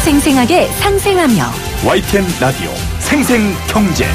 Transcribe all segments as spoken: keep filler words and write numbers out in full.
생생하게 상생하며 와이티엔 라디오 생생경제.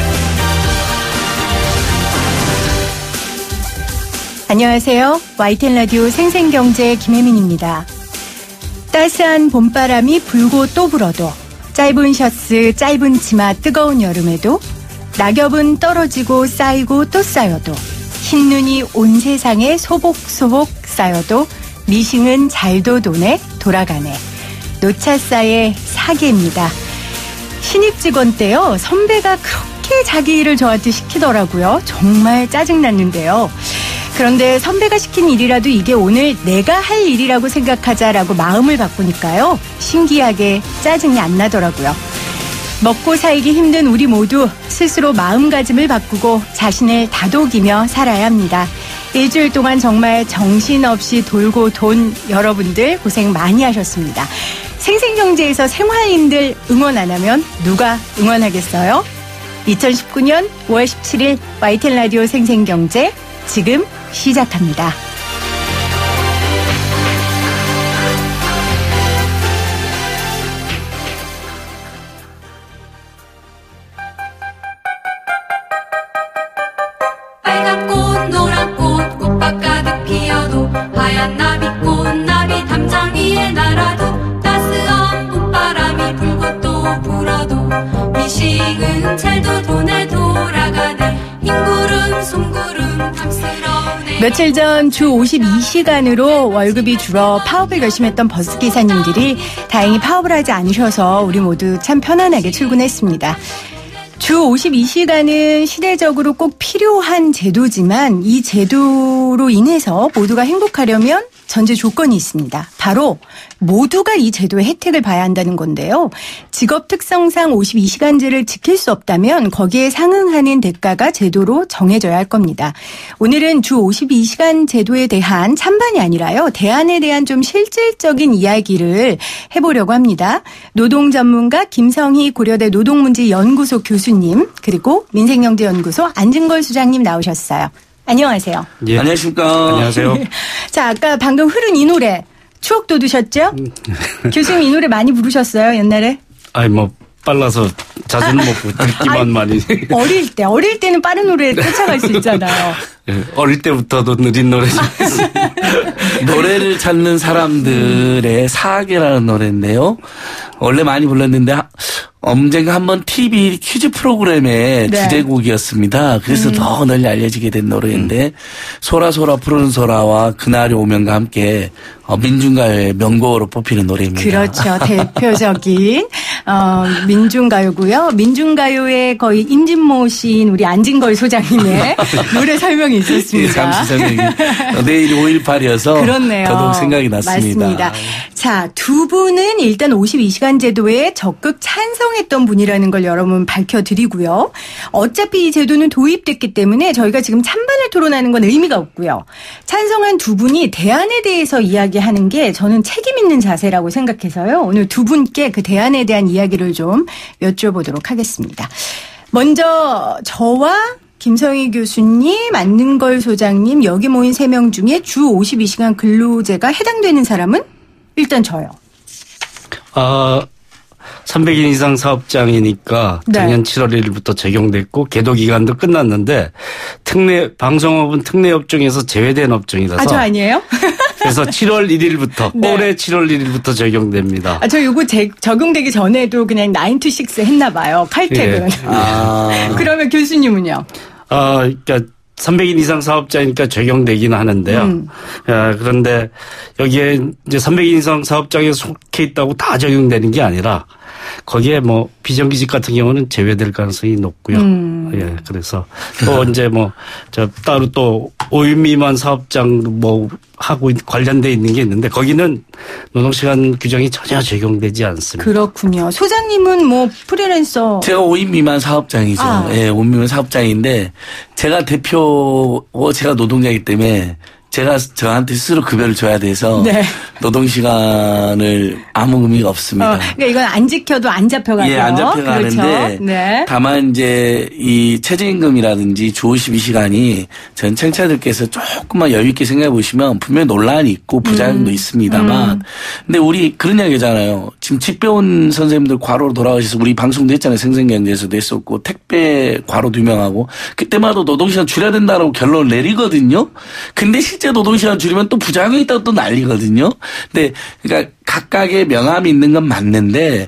안녕하세요. 와이티엔 라디오 생생경제 김혜민입니다. 따스한 봄바람이 불고 또 불어도, 짧은 셔츠, 짧은 치마, 뜨거운 여름에도, 낙엽은 떨어지고 쌓이고 또 쌓여도, 흰눈이 온 세상에 소복소복 쌓여도 미싱은 잘도 도네 돌아가네. 노차사의 사계입니다. 신입 직원 때요, 선배가 그렇게 자기 일을 저한테 시키더라고요. 정말 짜증났는데요. 그런데 선배가 시킨 일이라도 이게 오늘 내가 할 일이라고 생각하자라고 마음을 바꾸니까요, 신기하게 짜증이 안 나더라고요. 먹고 살기 힘든 우리 모두 스스로 마음가짐을 바꾸고 자신을 다독이며 살아야 합니다. 일주일 동안 정말 정신없이 돌고 돈 여러분들 고생 많이 하셨습니다. 생생경제에서 생활인들 응원 안 하면 누가 응원하겠어요? 이천십구 년 오월 십칠일 와이티엔 라디오 생생경제 지금 시작합니다. 빨간 꽃 노란 꽃 꽃밭 가득 피어도 하얀 나비꽃 나비 담장 위에 날아도 따스한 봄바람이 불고 또 불어도 미싱은 잘도 돈에 돌아가네. 흰구름 솜구름 탐스러우네. 며칠 전 주 오십이 시간으로 월급이 줄어 파업을 결심했던 버스기사님들이 다행히 파업을 하지 않으셔서 우리 모두 참 편안하게 출근했습니다. 주 오십이 시간은 시대적으로 꼭 필요한 제도지만 이 제도로 인해서 모두가 행복하려면 전제 조건이 있습니다. 바로 모두가 이 제도의 혜택을 봐야 한다는 건데요. 직업 특성상 오십이 시간제를 지킬 수 없다면 거기에 상응하는 대가가 제도로 정해져야 할 겁니다. 오늘은 주 오십이 시간 제도에 대한 찬반이 아니라요, 대안에 대한 좀 실질적인 이야기를 해보려고 합니다. 노동 전문가 김성희 고려대 노동문제연구소 교수님, 그리고 민생경제연구소 안진걸 소장님 나오셨어요. 안녕하세요. 예. 안녕하십니까. 안녕하세요. 자, 아까 방금 흐른 이 노래 추억 돋으셨죠? 교수님 이 노래 많이 부르셨어요, 옛날에? 아니 뭐 빨라서 자주는 못 부르고 듣기만 아니, 많이. 어릴 때, 어릴 때는 빠른 노래 쫓아갈 수 있잖아요. 예, 어릴 때부터도 느린 노래. 노래를 찾는 사람들의 사계라는 노래인데요. 원래 많이 불렀는데 언젠가 한번 티비 퀴즈 프로그램의 네. 주제곡이었습니다. 그래서 음. 더 널리 알려지게 된 노래인데 음. 소라소라 푸른 소라와 그날이 오면과 함께 민중가요의 명곡으로 뽑히는 노래입니다. 그렇죠. 대표적인 어, 민중가요고요. 민중가요의 거의 임진모 시인 우리 안진걸 소장님의 노래 설명이 있었습니다. 잠시 설명이. 내일이 오일팔이어서 그렇네요. 더더욱 생각이 났습니다. 맞습니다. 자, 두 분은 일단 오십이 시간 제도에 적극 찬성했던 분이라는 걸 여러분 밝혀드리고요. 어차피 이 제도는 도입됐기 때문에 저희가 지금 찬반을 토론하는 건 의미가 없고요. 찬성한 두 분이 대안에 대해서 이야기하는 게 저는 책임 있는 자세라고 생각해서요. 오늘 두 분께 그 대안에 대한 이야기를 좀 여쭤보도록 하겠습니다. 먼저 저와 김성희 교수님, 안진걸 소장님, 여기 모인 세 명 중에 주 오십이 시간 근로제가 해당되는 사람은 일단 저요. 아, 삼백 인 이상 사업장이니까 네. 작년 칠월 일일부터 적용됐고 계도 기간도 끝났는데 특례 방송업은 특례업 중에서 제외된 업종이라서. 아, 저 아니에요? 그래서 칠월 일일부터 네. 올해 칠월 일일부터 적용됩니다. 아, 저 이거 제, 적용되기 전에도 그냥 나인 투 식스 했나 봐요. 칼퇴근. 예. 아. 그러면 교수님은요? 아, 그러니까 삼백 인 이상 사업자니까 적용되기는 하는데요. 음. 아, 그런데 여기에 이제 삼백 인 이상 사업장에 속해 있다고 다 적용되는 게 아니라 거기에 뭐 비정규직 같은 경우는 제외될 가능성이 높고요. 음. 예, 그래서 또 이제 뭐 저 따로 또 오 인 미만 사업장 뭐 하고 관련돼 있는 게 있는데 거기는 노동시간 규정이 전혀 적용되지 않습니다. 그렇군요. 소장님은 뭐 프리랜서. 제가 오 인 미만 사업장이죠. 아. 예, 오 인 미만 사업장인데 제가 대표고 제가 노동자이기 때문에 제가 저한테 스스로 급여를 줘야 돼서 네. 노동시간을 아무 의미가 없습니다. 어, 그러니까 이건 안 지켜도 안 잡혀가죠. 예, 안 잡혀가는데 그렇죠. 네. 다만 이제 이 최저임금이라든지 주 오십이 시간이 전 청취자들께서 조금만 여유 있게 생각해 보시면 분명히 논란이 있고 부작용도 음. 있습니다만 음. 근데 우리 그런 이야기잖아요. 지금 집 배운 선생님들 과로로 돌아가셔서 우리 방송도 했잖아요. 생생경제에서도 했었고 택배 과로도 유명하고 그때마다 노동시간 줄여야 된다라고 결론을 내리거든요. 근데 실제 노동시간 줄이면 또 부작용이 있다고 또 난리거든요. 근데 그러니까 각각의 명암이 있는 건 맞는데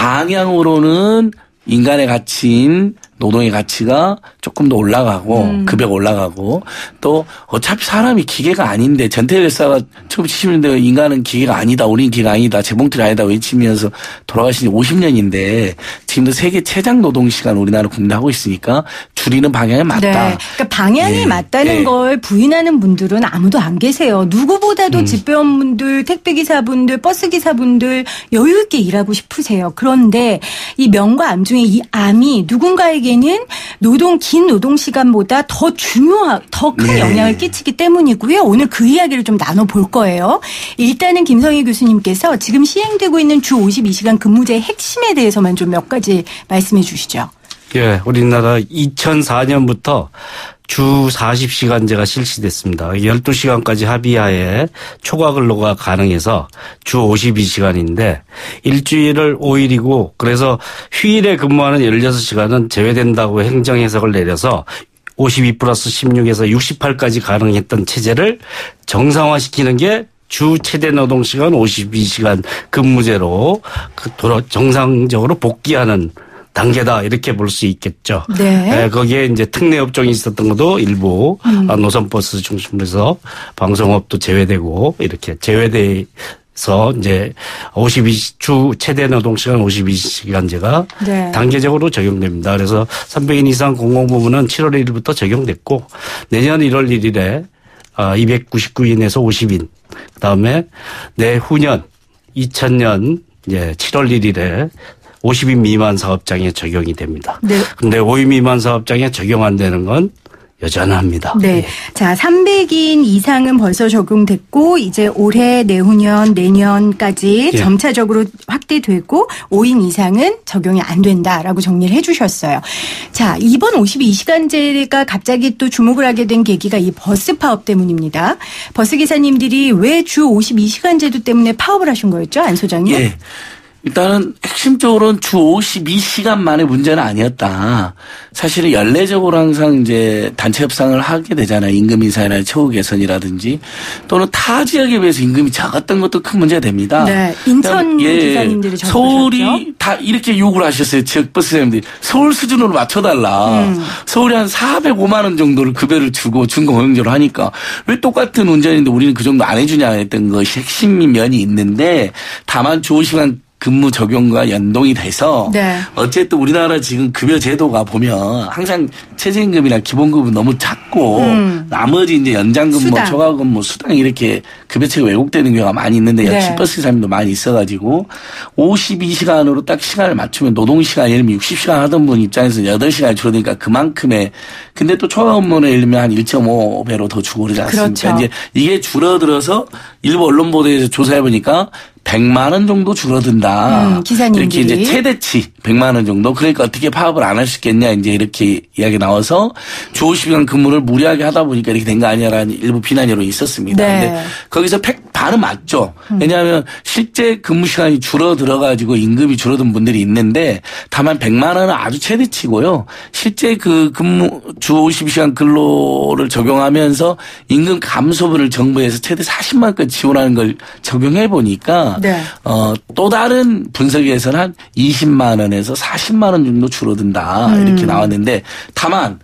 방향으로는 인간의 가치인 노동의 가치가 조금 더 올라가고 음. 급여가 올라가고 또 어차피 사람이 기계가 아닌데 전태일 열사가 천구백칠십 년대 인간은 기계가 아니다. 우리는 기계가 아니다. 재봉틀이 아니다. 외치면서 돌아가신 지 오십 년인데 지금도 세계 최장 노동시간 우리나라 국내 하고 있으니까 줄이는 방향이 맞다. 네. 그러니까 방향이 네. 맞다는 네. 걸 부인하는 분들은 아무도 안 계세요. 누구보다도 음. 집배원분들, 택배기사분들, 버스기사분들 여유 있게 일하고 싶으세요. 그런데 이 명과 암 중에 이 암이 누군가에게는 노동 긴 노동 시간보다 더 중요한 더 큰 네. 영향을 끼치기 때문이고요. 오늘 그 이야기를 좀 나눠볼 거예요. 일단은 김성희 교수님께서 지금 시행되고 있는 주 오십이 시간 근무제의 핵심에 대해서만 좀 몇 가지 말씀해 주시죠. 예, 우리나라 이천사 년부터 주 사십 시간제가 실시됐습니다. 열두 시간까지 합의하에 초과 근로가 가능해서 주 오십이 시간인데 일주일을 오 일이고 그래서 휴일에 근무하는 열여섯 시간은 제외된다고 행정 해석을 내려서 오십이 플러스 십육에서 육십팔까지 가능했던 체제를 정상화시키는 게 주 최대 노동시간 오십이 시간 근무제로 돌아 정상적으로 복귀하는 단계다 이렇게 볼 수 있겠죠. 네. 네, 거기에 이제 특례 업종이 있었던 것도 일부 음. 노선버스 중심으로 해서 방송업도 제외되고 이렇게 제외돼서 이제 오십이 주 최대 노동시간 오십이 시간제가 네. 단계적으로 적용됩니다. 그래서 삼백 인 이상 공공부문은 칠월 일일부터 적용됐고 내년 일월 일일에 이백구십구 인에서 오십 인 그다음에 내후년 이천 년 이제 칠월 일일에 오십 인 미만 사업장에 적용이 됩니다. 네. 근데 오 인 미만 사업장에 적용 안 되는 건 여전합니다. 네. 네. 자, 삼백 인 이상은 벌써 적용됐고 이제 올해 내후년 내년까지 예. 점차적으로 확대되고 오 인 이상은 적용이 안 된다라고 정리를 해 주셨어요. 자, 이번 오십이 시간제가 갑자기 또 주목을 하게 된 계기가 이 버스 파업 때문입니다. 버스 기사님들이 왜 주 오십이 시간제도 때문에 파업을 하신 거였죠? 안 소장님? 예. 일단은 핵심적으로는 주 오십이 시간만의 문제는 아니었다. 사실은 연례적으로 항상 이제 단체 협상을 하게 되잖아요. 임금 인상이나 처우 개선이라든지 또는 타 지역에 비해서 임금이 작았던 것도 큰 문제가 됩니다. 네. 인천 예, 기사님들이 서울이 다 이렇게 요구를 하셨어요. 지역 버스 사장님들이 서울 수준으로 맞춰달라. 음. 서울이 한 사백오만 원 정도를 급여를 주고 준공영제로 하니까 왜 똑같은 운전인데 우리는 그 정도 안 해주냐 했던 것이 핵심 면이 있는데 다만 주 오십 시간 근무 적용과 연동이 돼서 네. 어쨌든 우리나라 지금 급여 제도가 보면 항상 최저임금이나 기본급은 너무 작고 음. 나머지 이제 연장근무, 초과근무, 수당 이렇게 급여체가 왜곡되는 경우가 많이 있는데 역시 네. 버스 기사님도 많이 있어가지고 오십이 시간으로 딱 시간을 맞추면 노동시간 예를 들면 육십 시간 하던 분 입장에서는 여덟 시간이 줄어드니까 그만큼의 근데 또 초과근무는 예를 들면 한 일 점 오 배로 더 주고 그러지 않습니까? 그렇죠. 이제 이게 줄어들어서 일부 언론 보도에서 조사해 보니까 백만 원 정도 줄어든다. 음, 기사님들이. 이렇게 이제 최대치 백만 원 정도. 그러니까 어떻게 파업을 안 할 수 있겠냐 이제 이렇게 이야기 나와서 주 오십 시간 근무를 무리하게 하다 보니까 이렇게 된 거 아니냐라는 일부 비난 여론이 있었습니다. 네. 근데 거기서 팩 반은 맞죠. 왜냐하면 실제 근무 시간이 줄어들어 가지고 임금이 줄어든 분들이 있는데 다만 백만 원은 아주 최대치고요. 실제 그 근무 주 오십 시간 근로를 적용하면서 임금 감소분을 정부에서 최대 사십만 원까지 지원하는 걸 적용해 보니까 네. 어, 또 다른 분석에서는 한 이십만 원에서 사십만 원 정도 줄어든다 음. 이렇게 나왔는데 다만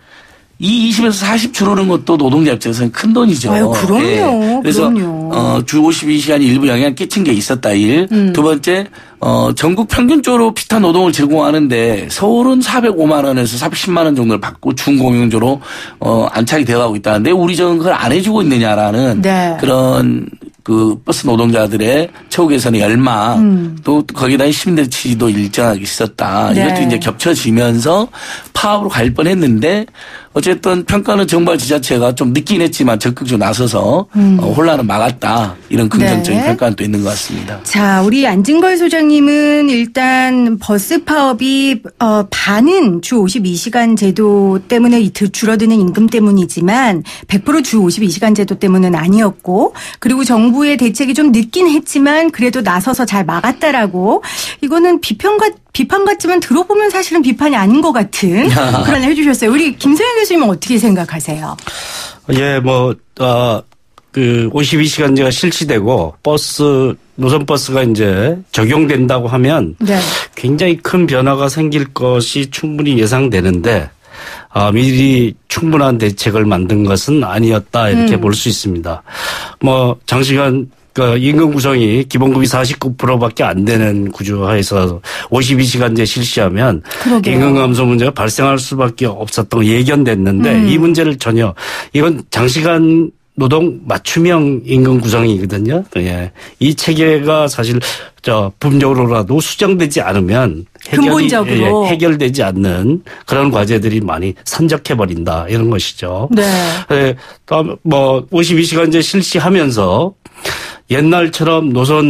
이 이십에서 사십 줄어드는 것도 노동자 입장에서는 큰 돈이죠. 아유, 그럼요. 네. 그래서 그럼요. 어, 주 오십이 시간이 일부 영향 끼친 게 있었다. 일. 음. 두 번째 어, 전국 평균적으로 비슷한 노동을 제공하는데 서울은 사백오만 원에서 사백십만 원 정도를 받고 준공영조로 어, 안착이 되어가고 있다는데 우리 지역은 그걸 안 해주고 있느냐라는 네. 그런 그 버스 노동자들의 처우 개선의 열망 음. 또 거기다 시민들의 지지도 일정하게 있었다. 네. 이것도 이제 겹쳐지면서 파업으로 갈 뻔했는데 어쨌든 평가는 정부와 지자체가 좀 늦긴 했지만 적극적으로 나서서 음. 어, 혼란을 막았다. 이런 긍정적인 네. 평가는 또 있는 것 같습니다. 자, 우리 안진걸 소장님은 일단 버스 파업이 어, 반은 주 오십이 시간 제도 때문에 줄어드는 임금 때문이지만 백 퍼센트 주 오십이 시간 제도 때문은 아니었고 그리고 정부의 대책이 좀 늦긴 했지만 그래도 나서서 잘 막았다라고 이거는 비평과 비판 같지만 들어보면 사실은 비판이 아닌 것 같은 그런 해주셨어요. 우리 김소영 교수님은 어떻게 생각하세요? 예, 뭐, 어, 그 오십이 시간제가 실시되고 버스, 노선버스가 이제 적용된다고 하면 네. 굉장히 큰 변화가 생길 것이 충분히 예상되는데 아, 미리 충분한 대책을 만든 것은 아니었다 이렇게 음. 볼 수 있습니다. 뭐 장시간 그 임금 구성이 기본급이 사십구 퍼센트밖에 안 되는 구조하에서 오십이 시간제 실시하면 그러게요. 임금 감소 문제가 발생할 수밖에 없었던 거 예견됐는데 음. 이 문제를 전혀 이건 장시간 노동 맞춤형 임금 구성이거든요. 예. 이 체계가 사실 저 부분적으로라도 수정되지 않으면 해결이, 근본적으로. 예, 해결되지 않는 그런 과제들이 많이 산적해 버린다 이런 것이죠. 네. 예, 또 뭐 오십이 시간제 실시하면서 옛날처럼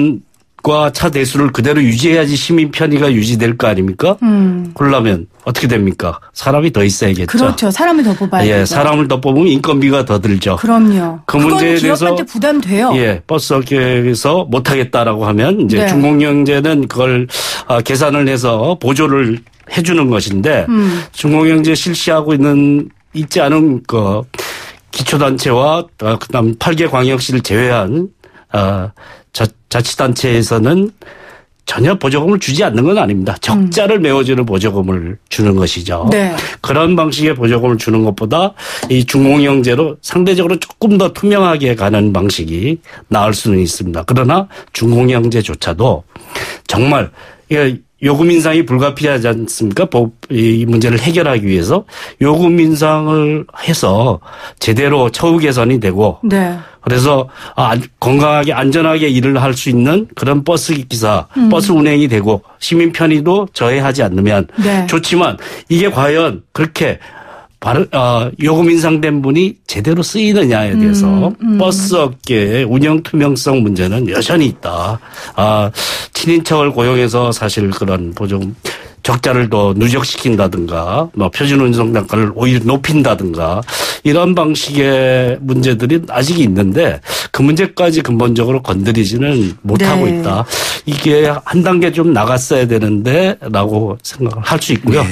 노선과 차 대수를 그대로 유지해야지 시민 편의가 유지될 거 아닙니까? 음. 그러려면 어떻게 됩니까? 사람이 더 있어야겠죠. 그렇죠. 사람을 더 뽑아야 예, 되죠. 사람을 더 뽑으면 인건비가 더 들죠. 그럼요. 그 문제에 대해서 기업한테 부담돼요. 예, 버스업계에서 못하겠다라고 하면 이제 네. 중공영제는 그걸 계산을 해서 보조를 해주는 것인데 음. 중공영제 실시하고 있는 있지 않은 그 기초단체와 그다음 팔 개 광역시를 제외한 어, 자, 자치단체에서는 전혀 보조금을 주지 않는 건 아닙니다. 적자를 음. 메워주는 보조금을 주는 것이죠. 네. 그런 방식의 보조금을 주는 것보다 이 중공영제로 상대적으로 조금 더 투명하게 가는 방식이 나을 수는 있습니다. 그러나 중공영제조차도 정말 요금 인상이 불가피하지 않습니까? 이 문제를 해결하기 위해서 요금 인상을 해서 제대로 처우 개선이 되고 네. 그래서 건강하게 안전하게 일을 할 수 있는 그런 버스 기사, 음. 버스 운행이 되고 시민 편의도 저해하지 않으면 네. 좋지만 이게 과연 그렇게 바로 어, 요금 인상된 분이 제대로 쓰이느냐에 대해서 음, 음. 버스 업계의 운영 투명성 문제는 여전히 있다. 아, 친인척을 고용해서 사실 그런 보조금 적자를 더 누적시킨다든가 뭐 표준 운송 단가를 오히려 높인다든가 이런 방식의 문제들이 아직 있는데 그 문제까지 근본적으로 건드리지는 못하고 네. 있다. 이게 한 단계 좀 나갔어야 되는데 라고 생각을 할 수 있고요. 네.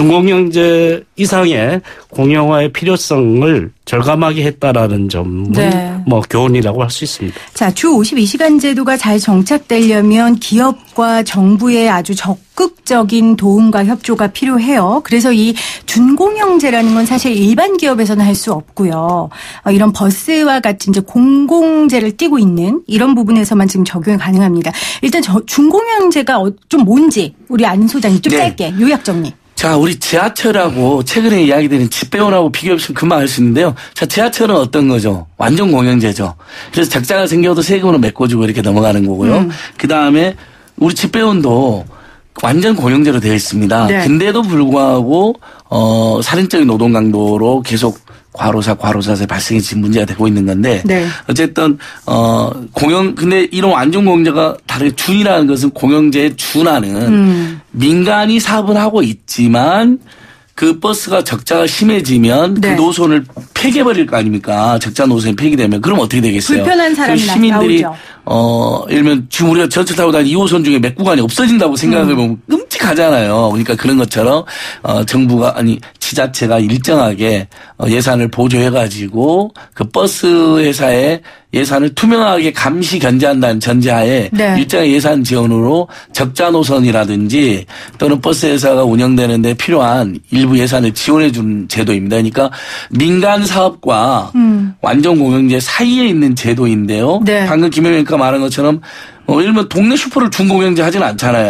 중공영제 이상의 공영화의 필요성을 절감하게 했다라는 점은 네. 뭐 교훈이라고 할 수 있습니다. 자, 주 오십이 시간 제도가 잘 정착되려면 기업과 정부의 아주 적극적인 도움과 협조가 필요해요. 그래서 이 준공영제라는 건 사실 일반 기업에서는 할 수 없고요. 이런 버스와 같이 이제 공공재를 띠고 있는 이런 부분에서만 지금 적용이 가능합니다. 일단 저 준공영제가 좀 뭔지 우리 안 소장님 좀 네. 짧게 요약 정리. 자, 우리 지하철하고 최근에 이야기되는 집배원하고 비교해보시면 금방 알 수 있는데요. 자, 지하철은 어떤 거죠? 완전 공영제죠. 그래서 적자가 생겨도 세금으로 메꿔주고 이렇게 넘어가는 거고요. 음. 그 다음에 우리 집배원도 완전 공영제로 되어 있습니다. 네. 근데도 불구하고 어 살인적인 노동 강도로 계속 과로사, 과로사에 발생이 지금 문제가 되고 있는 건데 네. 어쨌든 어 공영 근데 이런 완전 공영제가 다르게 준이라는 것은 공영제에 준하는 음. 민간이 사업을 하고 있지만 그 버스가 적자가 심해지면 네. 그 노선을 폐기해버릴 거 아닙니까? 적자 노선이 폐기되면 그럼 어떻게 되겠어요? 불편한 사람이 그 시민들이 나오죠. 어, 예를 들면 지금 우리가 전철 타고 다니는 이 호선 중에 몇 구간이 없어진다고 생각해 보면 음. 끔찍하잖아요. 그러니까 그런 것처럼 어, 정부가 아니 지자체가 일정하게 어, 예산을 보조해가지고 그 버스 회사에 예산을 투명하게 감시 견제한다는 전제하에 네. 일정의 예산 지원으로 적자 노선이라든지 또는 버스 회사가 운영되는데 필요한 일부 예산을 지원해 준 제도입니다. 그러니까 민간 사업과 음. 완전 공영제 사이에 있는 제도인데요. 네. 방금 김혜민과 말한 것처럼 어, 예를 들면 동네 슈퍼를 준공영제 하지는 않잖아요.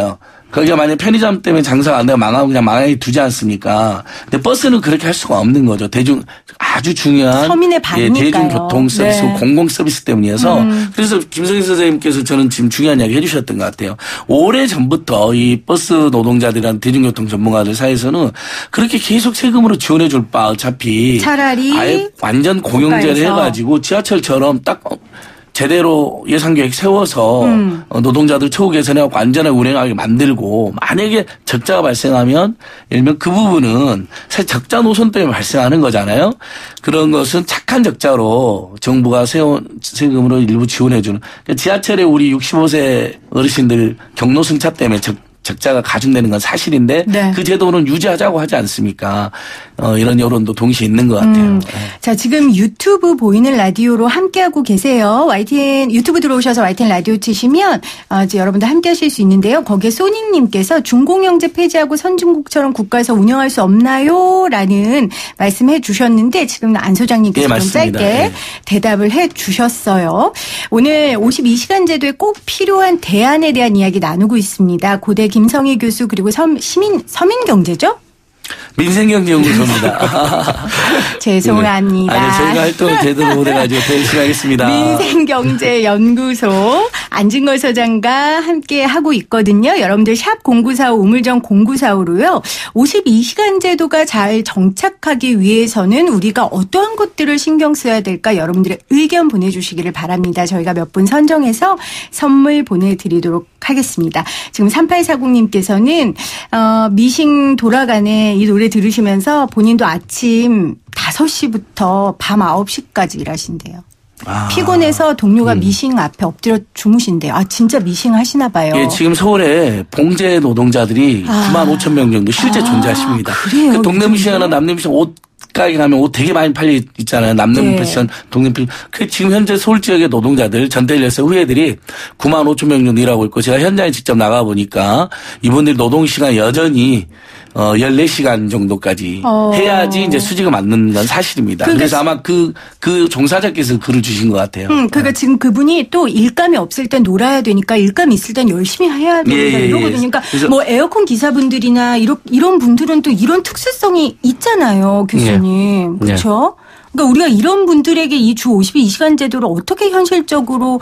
거기가 만약 편의점 때문에 장사가 안 되고 망하고 그냥 망하게 두지 않습니까? 근데 버스는 그렇게 할 수가 없는 거죠. 대중 아주 중요한 서민의 반이니까요. 예, 대중교통 서비스, 네. 공공 서비스 때문이어서 음. 그래서 김성희 선생님께서 저는 지금 중요한 이야기 해주셨던 것 같아요. 오래 전부터 이 버스 노동자들이란 대중교통 전문가들 사이에서는 그렇게 계속 세금으로 지원해 줄 바 어차피 차라리 아예 완전 공영제를 국가에서. 해가지고 지하철처럼 딱 제대로 예산계획 세워서 음. 노동자들 처우 개선해갖고 안전하게 운행하게 만들고 만약에 적자가 발생하면 예를 들면 그 부분은 사실 적자 노선 때문에 발생하는 거잖아요. 그런 것은 착한 적자로 정부가 세운 세금으로 일부 지원해 주는. 그러니까 지하철에 우리 육십오 세 어르신들 경로 승차 때문에 적 적자가 가중되는 건 사실인데 네. 그 제도는 유지하자고 하지 않습니까? 어, 이런 여론도 동시에 있는 것 같아요. 음. 자, 지금 유튜브 보이는 라디오로 함께하고 계세요. 와이티엔 유튜브 들어오셔서 와이티엔 라디오 치시면 어, 이제 여러분들 함께하실 수 있는데요. 거기에 소닉님께서 중공영제 폐지하고 선진국처럼 국가에서 운영할 수 없나요? 라는 말씀해 주셨는데 지금 안 소장님께서 네, 좀 짧게 네. 대답을 해 주셨어요. 오늘 오십이 시간 제도에 꼭 필요한 대안에 대한 이야기 나누고 있습니다. 고대 김성희 교수 그리고 섬, 시민, 서민경제죠? 민생경제연구소입니다. 죄송합니다. 아니, 저희가 활동을 제대로 못해가지고 더 열심히 하겠습니다. 민생경제연구소 안진걸 소장과 함께 하고 있거든요. 여러분들 샵 공구사오 우물정 공구사오로요. 오십이 시간 제도가 잘 정착하기 위해서는 우리가 어떠한 것들을 신경 써야 될까 여러분들의 의견 보내주시기를 바랍니다. 저희가 몇 분 선정해서 선물 보내드리도록 하겠습니다. 지금 삼팔사공님께서는 어, 미싱 돌아가네 이 노래 들으시면서 본인도 아침 다섯 시부터 밤 아홉 시까지 일하신대요. 아. 피곤해서 동료가 음. 미싱 앞에 엎드려 주무신대요. 아 진짜 미싱 하시나 봐요. 예, 지금 서울에 봉제 노동자들이 아. 구만 오천 명 정도 실제 아, 존재하십니다. 그래요? 그 동네 미싱이나 남네 미싱 옷 가게 가면 옷 되게 많이 팔려 있잖아요. 남는 네. 패션, 동네 패션. 그 지금 현재 서울 지역의 노동자들, 전대일에서 후예들이 구만 오천 명 정도 일하고 있고 제가 현장에 직접 나가 보니까 이분들이 노동 시간 여전히 어 열네 시간 정도까지 어. 해야지 이제 수지가 맞는 건 사실입니다. 그러니까 그래서 아마 그, 그 종사자께서 글을 주신 것 같아요. 음, 그러니까 지금 그분이 또 일감이 없을 땐 놀아야 되니까 일감이 있을 땐 열심히 해야 된다 예, 예, 예. 이러거든요. 그러니까 그래서 뭐 에어컨 기사분들이나 이런 이런 분들은 또 이런 특수성이 있잖아요, 교수님. 예. 그렇죠? 그러니까 우리가 이런 분들에게 이 주 오십이 시간 제도를 어떻게 현실적으로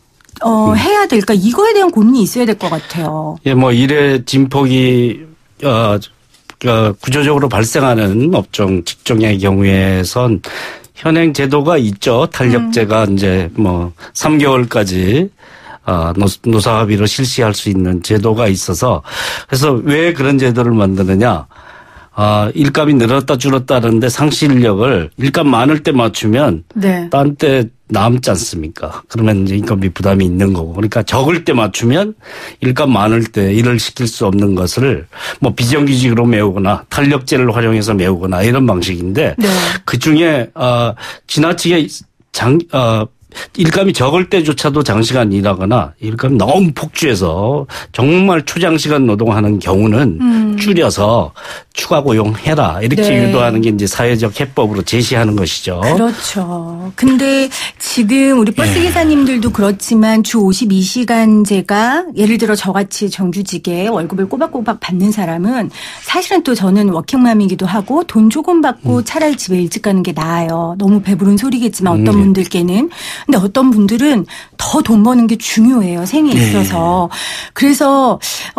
어, 해야 될까? 이거에 대한 고민이 있어야 될 것 같아요. 예, 뭐 일의 진폭이 어, 어, 구조적으로 발생하는 업종, 직종의 경우에선 현행 제도가 있죠. 탄력제가 음. 이제 뭐 삼 개월까지 어, 노사 합의로 실시할 수 있는 제도가 있어서 그래서 왜 그런 제도를 만드느냐. 아, 일감이 늘었다 줄었다 하는데 상시 인력을 일감 많을 때 맞추면 네. 딴 때 남지 않습니까? 그러면 이제 인건비 부담이 있는 거고. 그러니까 적을 때 맞추면 일감 많을 때 일을 시킬 수 없는 것을 뭐 비정규직으로 메우거나 탄력제를 활용해서 메우거나 이런 방식인데 네. 그중에 어, 지나치게 장 어, 일감이 적을 때조차도 장시간 일하거나 일감이 너무 폭주해서 정말 초장시간 노동하는 경우는 음. 줄여서 추가 고용해라 이렇게 네. 유도하는 게 이제 사회적 해법으로 제시하는 것이죠. 그렇죠. 근데 지금 우리 버스 기사님들도 그렇지만 주 오십이 시간제가 예를 들어 저같이 정규직에 월급을 꼬박꼬박 받는 사람은 사실은 또 저는 워킹맘이기도 하고 돈 조금 받고 음. 차라리 집에 일찍 가는 게 나아요. 너무 배부른 소리겠지만 어떤 음. 분들께는. 근데 어떤 분들은 더 돈 버는 게 중요해요. 생에 있어서. 네. 그래서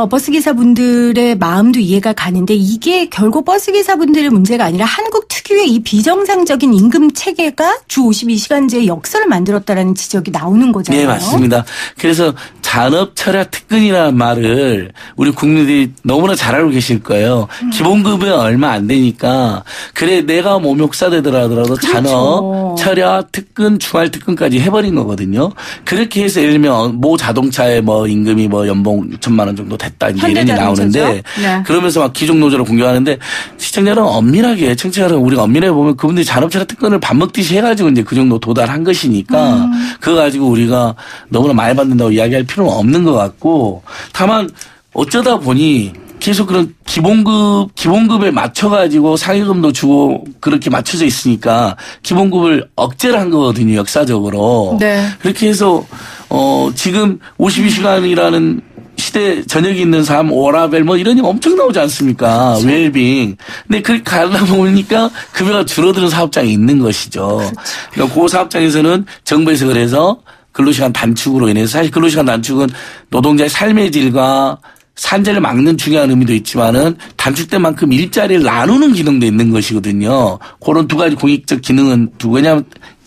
버스기사분들의 마음도 이해가 가는데 이게 결국 버스기사분들의 문제가 아니라 한국 특유의 이 비정상적인 임금 체계가 주 오십이 시간제의 역사를 만들었다라는 지적이 나오는 거잖아요. 네, 맞습니다. 그래서 잔업철야 특근이라는 말을 우리 국민들이 너무나 잘 알고 계실 거예요. 음. 기본급이 얼마 안 되니까 그래 내가 모욕사 되더라도 그렇죠. 잔업, 철야, 특근, 주말 특근까지 해버린 거거든요. 그렇게 해서 예를 들면 모 자동차의 뭐 임금이 뭐 연봉 천만 원 정도 됐다 이제 이런 게 나오는데 네. 그러면서 막 기종 노조를 공격하는데 시청자 여러분 엄밀하게 청취자 여러분 우리가 엄밀하게 보면 그분들이 잔업철야 특근을 밥 먹듯이 해가지고 이제 그 정도 도달한 것이니까 음. 그거 가지고 우리가 너무나 많이 받는다고 이야기할 필요는 없는 것 같고 다만 어쩌다 보니 계속 그런 기본급, 기본급에 맞춰가지고 상위금도 주고 그렇게 맞춰져 있으니까 기본급을 억제를 한 거거든요, 역사적으로. 네. 그렇게 해서, 어, 지금 오십이 시간이라는 시대 저녁에 있는 삶, 워라벨 뭐 이런 게 엄청 나오지 않습니까? 그렇죠. 웰빙. 근데 그렇게 가다 보니까 급여가 줄어드는 사업장이 있는 것이죠. 그렇죠. 그러니까 그 사업장에서는 정부에서 그래서 근로시간 단축으로 인해서 사실 근로시간 단축은 노동자의 삶의 질과 산재를 막는 중요한 의미도 있지만은 단축된 만큼 일자리를 나누는 기능도 있는 것이거든요. 그런 두 가지 공익적 기능은 두, 왜냐하면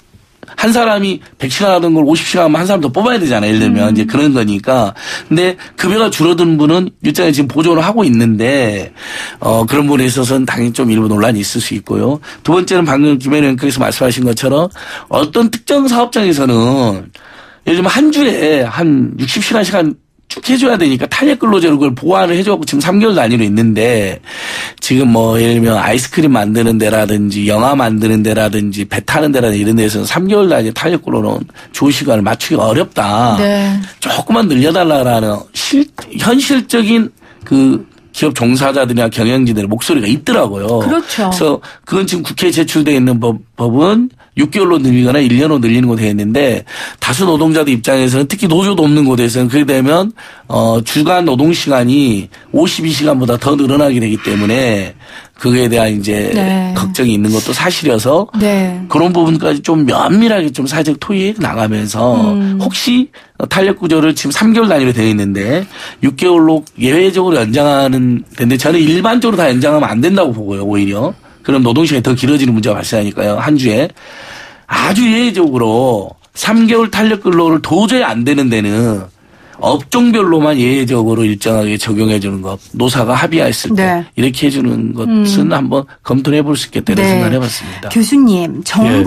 한 사람이 백 시간 하던 걸 오십 시간 하면 한 사람 더 뽑아야 되잖아요. 예를 들면 음. 이제 그런 거니까. 근데 급여가 줄어든 분은 일정에 지금 보조를 하고 있는데 어 그런 부분에 있어서는 당연히 좀 일부 논란이 있을 수 있고요. 두 번째는 방금 김현우 앵커께서 말씀하신 것처럼 어떤 특정 사업장에서는 예를 들면 한 주에 한 육십 시간 시간 쭉 해줘야 되니까 탄력 근로제로 그걸 보완을 해줘갖고 지금 삼 개월 단위로 있는데 지금 뭐 예를 들면 아이스크림 만드는 데라든지 영화 만드는 데라든지 배 타는 데라든지 이런 데서는 삼 개월 단위 탄력 근로는 조 시간을 맞추기가 어렵다. 네. 조금만 늘려달라라는 실, 현실적인 그 기업 종사자들이나 경영진들의 목소리가 있더라고요. 그렇죠. 그래서 그건 지금 국회에 제출되어 있는 법, 법은 육 개월로 늘리거나 일 년으로 늘리는 거 되어 있는데 다수 노동자들 입장에서는 특히 노조도 없는 곳에서는 그렇게 되면 어 주간 노동 시간이 오십이 시간보다 더 늘어나게 되기 때문에 그거에 대한 이제 네. 걱정이 있는 것도 사실이어서 네. 그런 부분까지 좀 면밀하게 좀 사회적 토의에 나가면서 음. 혹시 탄력 구조를 지금 삼 개월 단위로 되어 있는데 육 개월로 예외적으로 연장하는 데인데 저는 일반적으로 다 연장하면 안 된다고 보고요. 오히려. 그럼 노동시간이 더 길어지는 문제가 발생하니까요. 한 주에. 아주 예외적으로 삼 개월 탄력 근로를 도저히 안 되는 데는 업종별로만 예외적으로 일정하게 적용해 주는 것, 노사가 합의했을 때 네. 이렇게 해 주는 것은 음. 한번 검토해 볼 수 있겠다 이런 네. 생각을 해봤습니다. 교수님,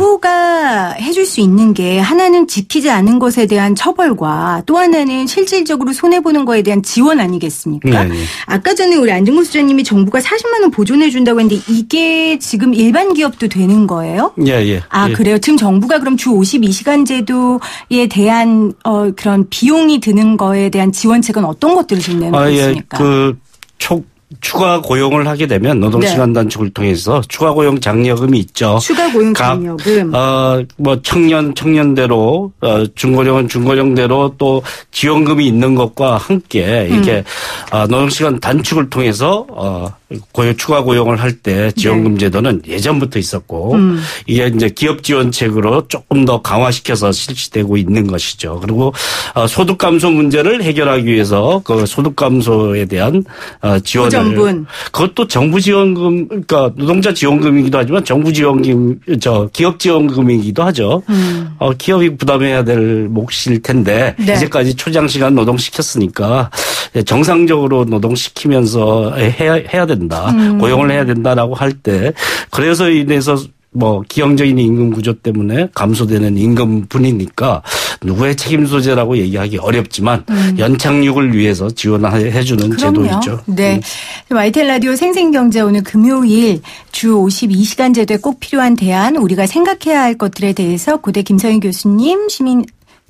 정부가 네. 해줄 수 있는 게 하나는 지키지 않은 것에 대한 처벌과 또 하나는 실질적으로 손해보는 거에 대한 지원 아니겠습니까? 네. 아까 전에 우리 안중근 수장님이 정부가 사십만 원 보존해 준다고 했는데 이게 지금 일반 기업도 되는 거예요? 예, 예. 아, 예. 그래요? 지금 정부가 그럼 주 오십이 시간 제도에 대한 어, 그런 비용이 드는 거에 대한 지원책은 어떤 것들을 지금 내놓고 아, 있습니까? 예, 그 초, 추가 고용을 하게 되면 노동시간 네. 단축을 통해서 추가 고용 장려금이 있죠. 추가 고용 장려금. 어, 뭐 청년 청년대로 어, 중고령은 중고령대로 또 지원금이 있는 것과 함께 이렇게 음. 어, 노동시간 단축을 통해서 어, 고용 추가 고용을 할 때 지원금 네. 제도는 예전부터 있었고 음. 이게 이제 기업 지원책으로 조금 더 강화시켜서 실시되고 있는 것이죠. 그리고 어, 소득 감소 문제를 해결하기 위해서 그 소득 감소에 대한 어, 지원을 보전분. 그것도 정부 지원금 그러니까 노동자 지원금이기도 하지만 정부 지원금 저 기업 지원금이기도 하죠. 음. 어, 기업이 부담해야 될 몫일 텐데 네. 이제까지 초장 시간 노동시켰으니까 정상적으로 노동시키면서 해야 해야 된다. 음. 고용을 해야 된다라고 할 때 그래서 인해서 뭐 기형적인 임금 구조 때문에 감소되는 임금분이니까 누구의 책임 소재라고 얘기하기 어렵지만 음. 연착륙을 위해서 지원해 주는 제도이죠. 네. 음. 와이티엘 라디오 생생경제 오늘 금요일 주 오십이 시간 제도에 꼭 필요한 대안 우리가 생각해야 할 것들에 대해서 고대 김성희 교수님 시민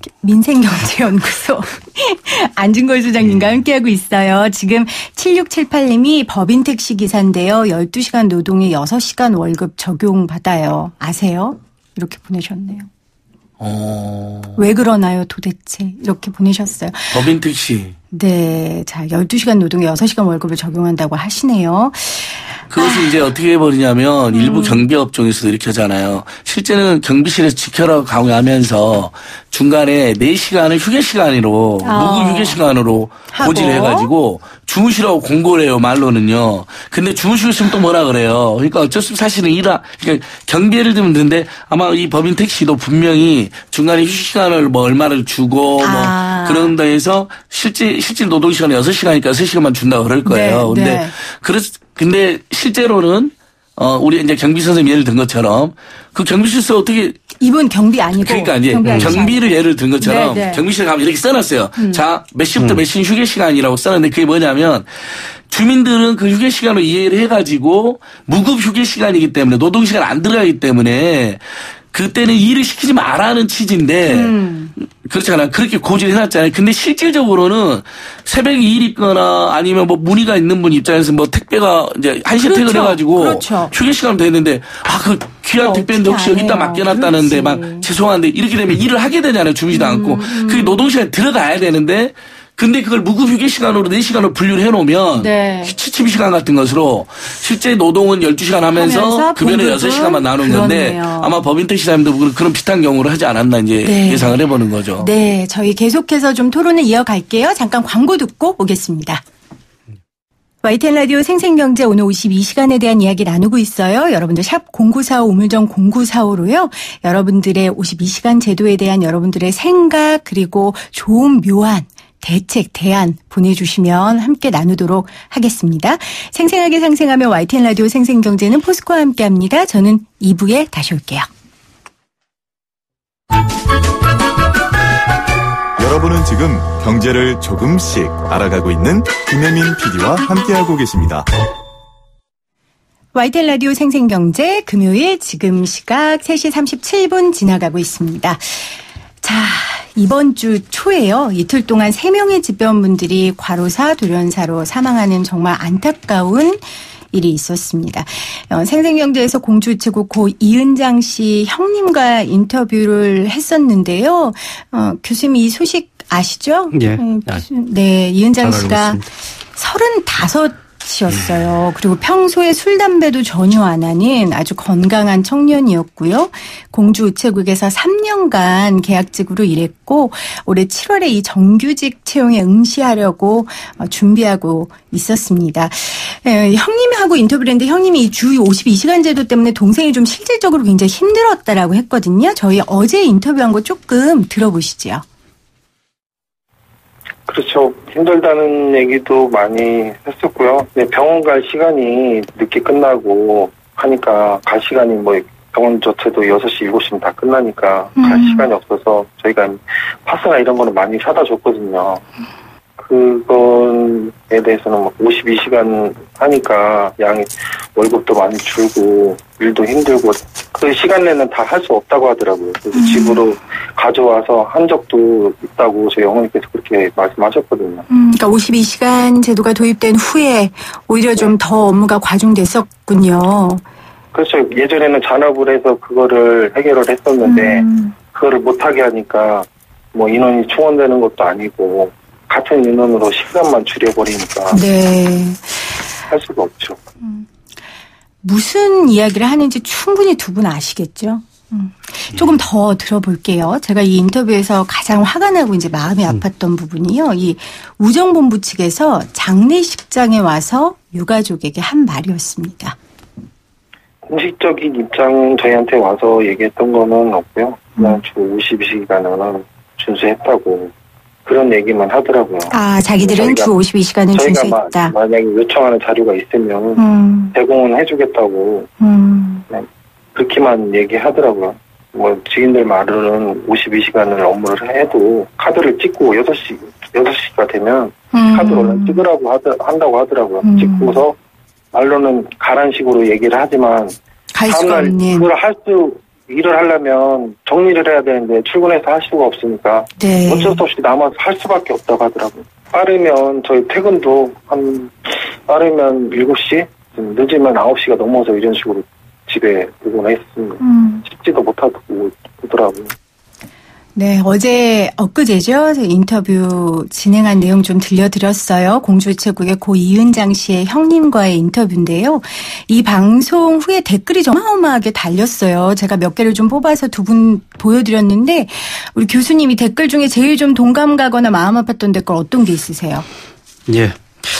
민생경제연구소 안중근 소장님과 함께하고 있어요. 지금 칠육칠팔 님이 법인 택시 기사인데요. 열두 시간 노동에 여섯 시간 월급 적용받아요. 아세요? 이렇게 보내셨네요. 어... 왜 그러나요 도대체? 이렇게 보내셨어요. 법인 택시. 네. 자, 열두 시간 노동에 여섯 시간 월급을 적용한다고 하시네요. 그것을 아. 이제 어떻게 해버리냐면 음. 일부 경비업종에서도 이렇게 하잖아요. 실제는 경비실에서 지켜라 강요하면서 중간에 네 시간을 휴게시간으로 어. 무급 휴게시간으로 고지를 해가지고 주무시라고 공고를 해요. 말로는요. 근데 주무시고 있으면 또 뭐라 그래요. 그러니까 어쩔 수 없이 사실은 일하 그러니까 경비를 들면 되는데 아마 이 법인 택시도 분명히 중간에 휴식시간을 뭐 얼마를 주고 아. 뭐 그런 데에서 실제 실질 노동시간이 여섯 시간이니까 여섯 시간만 준다고 그럴 거예요. 네, 근데 네. 그렇 근데 실제로는 어 우리 이제 경비 선생님 예를 든 것처럼 그 경비실에서 어떻게 이분 경비 아니고 그러니까 이제 경비 경비를 예를 든 것처럼 네, 네. 경비실 가면 이렇게 써놨어요. 음. 자 몇 시부터 음. 몇 시는 휴게 시간이라고 써놨는데 그게 뭐냐면 주민들은 그 휴게 시간을 이해를 해가지고 무급 휴게 시간이기 때문에 노동 시간 안 들어가기 때문에. 그때는 일을 시키지 말라는 취지인데 음. 그렇잖아요. 그렇게 고지를 해놨잖아요. 근데 실질적으로는 새벽에 일 있거나 아니면 뭐 문의가 있는 분 입장에서 뭐 택배가 이제 한 시에 그렇죠. 퇴근해가지고 그렇죠. 휴게 시간 됐는데 아 그 귀한 택배인데 혹시 여기다 맡겨놨다는데 막 죄송한데 이렇게 되면 일을 하게 되잖아요. 주무지도 음. 않고 그게 노동시간에 들어가야 되는데. 근데 그걸 무급휴게 시간으로 네 시간을 분류를 해놓으면 네. 취침 시간 같은 것으로 실제 노동은 열두 시간 하면서, 하면서 급여는 여섯 시간만 나눈 건데 아마 법인택 시장님도 그런 비슷한 경우를 하지 않았나 이제 네. 예상을 해보는 거죠. 네, 저희 계속해서 좀 토론을 이어갈게요. 잠깐 광고 듣고 오겠습니다. 와이티엔 라디오 생생경제 오늘 오십이 시간에 대한 이야기 나누고 있어요. 여러분들 샵 공구사오 우물정 공구사오로요. 여러분들의 오십이 시간 제도에 대한 여러분들의 생각 그리고 좋은 묘안 대책, 대안 보내주시면 함께 나누도록 하겠습니다. 생생하게 상생하며 와이티엔 라디오 생생경제는 포스코와 함께합니다. 저는 이 부에 다시 올게요. 여러분은 지금 경제를 조금씩 알아가고 있는 김혜민 피디와 함께하고 계십니다. 와이티엔 라디오 생생경제 금요일 지금 시각 세 시 삼십칠 분 지나가고 있습니다. 자, 이번 주 초에요. 이틀 동안 세 명의 집배원분들이 과로사, 돌연사로 사망하는 정말 안타까운 일이 있었습니다. 어, 생생경제에서 공주우체국 고 이은장 씨 형님과 인터뷰를 했었는데요. 어, 교수님 이 소식 아시죠? 예. 네, 이은장 씨가 서른다섯이었어요. 그리고 평소에 술, 담배도 전혀 안 하는 아주 건강한 청년이었고요. 공주우체국에서 삼 년간 계약직으로 일했고 올해 칠월에 이 정규직 채용에 응시하려고 준비하고 있었습니다. 에, 형님하고 인터뷰를 했는데 형님이 이 주 오십이 시간 제도 때문에 동생이 좀 실질적으로 굉장히 힘들었다라고 했거든요. 저희 어제 인터뷰한 거 조금 들어보시죠. 그렇죠. 힘들다는 얘기도 많이 했었고요. 병원 갈 시간이 늦게 끝나고 하니까 갈 시간이 뭐 병원 조차도 여섯 시, 일곱 시면 다 끝나니까 음. 갈 시간이 없어서 저희가 파스나 이런 거는 많이 사다 줬거든요. 그거에 대해서는 뭐 오십이 시간 하니까 양이 월급도 많이 줄고 일도 힘들고 그 시간 내는 다 할 수 없다고 하더라고요. 그래서 음. 집으로 가져와서 한 적도 있다고 저희 어머니께서 그렇게 말씀하셨거든요. 음, 그러니까 오십이 시간 제도가 도입된 후에 오히려 좀 더 업무가 과중됐었군요. 그렇죠. 예전에는 잔업을 해서 그거를 해결을 했었는데 음. 그거를 못하게 하니까 뭐 인원이 충원되는 것도 아니고 같은 인원으로 시간만 줄여버리니까 네. 할 수가 없죠. 음. 무슨 이야기를 하는지 충분히 두 분 아시겠죠? 음. 조금 더 들어볼게요. 제가 이 인터뷰에서 가장 화가 나고 이제 마음이 아팠던 부분이요. 이 우정본부 측에서 장례식장에 와서 유가족에게 한 말이었습니다. 공식적인 입장 저희한테 와서 얘기했던 거는 없고요. 그냥 음. 주 오십이 시간은 준수했다고 그런 얘기만 하더라고요. 아, 자기들은 주 오십이 시간은 준수했다. 저희가 만약에 요청하는 자료가 있으면 음. 제공은 해주겠다고 음. 네, 그렇게만 얘기하더라고요. 뭐 지인들 말로는 오십이 시간을 업무를 해도 카드를 찍고 여섯 시, 여섯 시가 되면 음. 카드 얼른 찍으라고 하더, 한다고 하더라고요. 음. 찍고서 말로는 가란 식으로 얘기를 하지만 다음날 그걸 할 수 일을 하려면 정리를 해야 되는데 출근해서 할 수가 없으니까 네. 어쩔 수 없이 남아서 할 수밖에 없다고 하더라고요. 빠르면 저희 퇴근도 한 빠르면 일곱 시 늦으면 아홉 시가 넘어서 이런 식으로 집에 오거나 했습니다. 음. 씻지도 못하고 오더라고요. 네, 어제 엊그제죠. 인터뷰 진행한 내용 좀 들려드렸어요. 공주우체국의 고 이은장 씨의 형님과의 인터뷰인데요. 이 방송 후에 댓글이 어마어마하게 달렸어요. 제가 몇 개를 좀 뽑아서 두 분 보여드렸는데 우리 교수님이 댓글 중에 제일 좀 동감 가거나 마음 아팠던 댓글 어떤 게 있으세요? 예.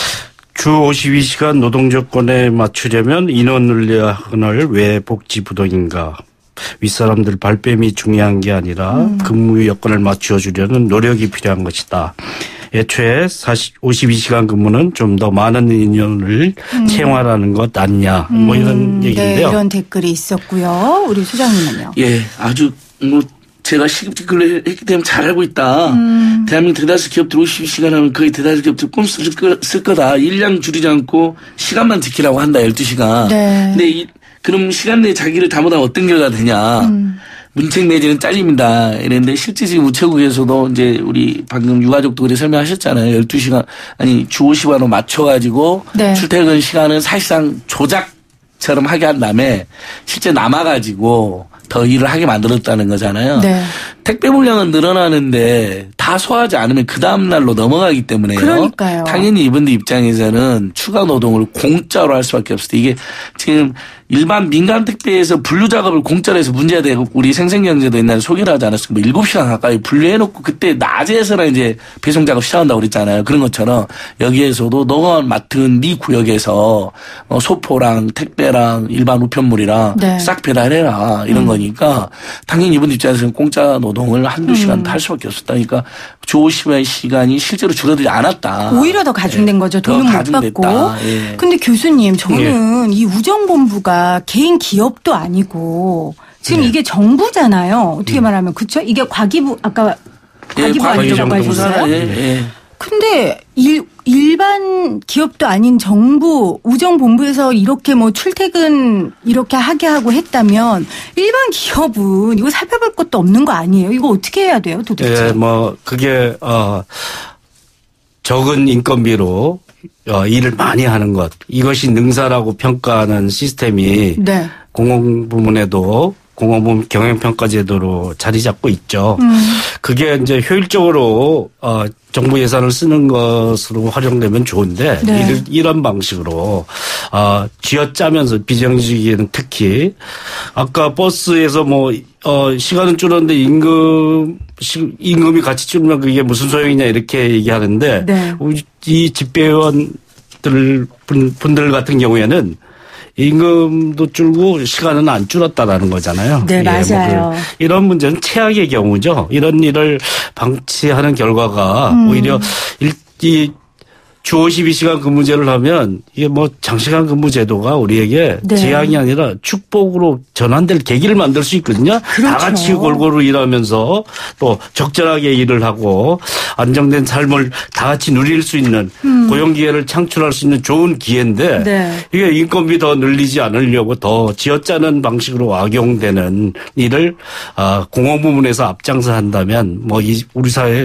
주 오십이 시간 노동조건에 맞추려면 인원 늘려야 하거늘 왜 복지부동인가. 윗사람들 발뺌이 중요한 게 아니라 음. 근무 여건을 맞추어 주려는 노력이 필요한 것이다. 애초에 오십이 시간 근무는 좀 더 많은 인원을 음. 채용하라는 것 아니냐. 음. 뭐 이런 얘기인데요. 네, 이런 댓글이 있었고요. 우리 소장님은요. 예, 아주 뭐 제가 시급직근을 했기 때문에 잘 알고 있다. 음. 대한민국 대다수 기업들 오십이 시간 하면 거의 대다수 기업들 꿈 쓸 거다. 일량 줄이지 않고 시간만 지키라고 한다. 열두 시간. 네. 근데 이 그럼 시간 내에 자기를 잘못하면 어떤 결과가 되냐. 음. 문책 내지는 잘립니다. 이랬는데 실제 지금 우체국에서도 이제 우리 방금 유가족도 그래 설명하셨잖아요. 열두 시간, 아니 주 오십 시간으로 맞춰가지고 네. 출퇴근 시간은 사실상 조작처럼 하게 한 다음에 실제 남아가지고 더 일을 하게 만들었다는 거잖아요. 네. 택배 물량은 늘어나는데 다 소화하지 않으면 그 다음 날로 넘어가기 때문에요. 그러니까요. 당연히 이분들 입장에서는 추가 노동을 공짜로 할 수밖에 없어요. 이게 지금 일반 민간 택배에서 분류 작업을 공짜로 해서 문제가 되고 우리 생생경제도 옛날에 소개를 하지 않았습니까? 뭐 일곱 시간 가까이 분류해놓고 그때 낮에서나 이제 배송 작업 시작한다고 그랬잖아요. 그런 것처럼 여기에서도 너가 맡은 네 구역에서 소포랑 택배랑 일반 우편물이랑 네. 싹 배달해라 이런 음. 거니까 당연히 이분 입장에서는 공짜 노동을 한두 시간 음. 할 수밖에 없었다. 그러니까 주 오십 시간이 실제로 줄어들지 않았다. 오히려 더 가중된 예. 거죠. 돈은 못 받고. 예. 근데 교수님 저는 예. 이 우정본부가 개인 기업도 아니고 지금 네. 이게 정부잖아요. 어떻게 음. 말하면 그렇죠? 이게 과기부 아까 과기부 예, 아니라고 하셨어요? 예, 예. 근데 일, 일반 기업도 아닌 정부 우정본부에서 이렇게 뭐 출퇴근 이렇게 하게 하고 했다면 일반 기업은 이거 살펴볼 것도 없는 거 아니에요? 이거 어떻게 해야 돼요, 도대체? 예, 뭐 그게 어, 적은 인건비로 어, 일을 많이 하는 것 이것이 능사라고 평가하는 시스템이 네. 공공부문에도 공공부문 경영평가제도로 자리 잡고 있죠. 음. 그게 이제 효율적으로 어, 정부 예산을 쓰는 것으로 활용되면 좋은데 네. 이런, 이런 방식으로 어, 쥐어짜면서 비정규직에는 특히 아까 버스에서 뭐 어, 시간은 줄었는데 임금 시, 임금이 같이 줄면 그게 무슨 소용이냐 이렇게 얘기하는데 네. 이 집배원들 분, 분들 같은 경우에는 임금도 줄고 시간은 안 줄었다라는 거잖아요. 네, 예, 맞아요. 뭐 이런 문제는 최악의 경우죠. 이런 일을 방치하는 결과가 음. 오히려 일, 이 주 오십이 시간 근무제를 하면 이게 뭐 장시간 근무 제도가 우리에게 네. 재앙이 아니라 축복으로 전환될 계기를 만들 수 있거든요. 그렇죠. 다 같이 골고루 일하면서 또 적절하게 일을 하고 안정된 삶을 다 같이 누릴 수 있는 음. 고용 기회를 창출할 수 있는 좋은 기회인데 네. 이게 인건비 더 늘리지 않으려고 더 쥐어짜는 방식으로 악용되는 일을 공공부문에서 앞장서 한다면 뭐 이 우리 사회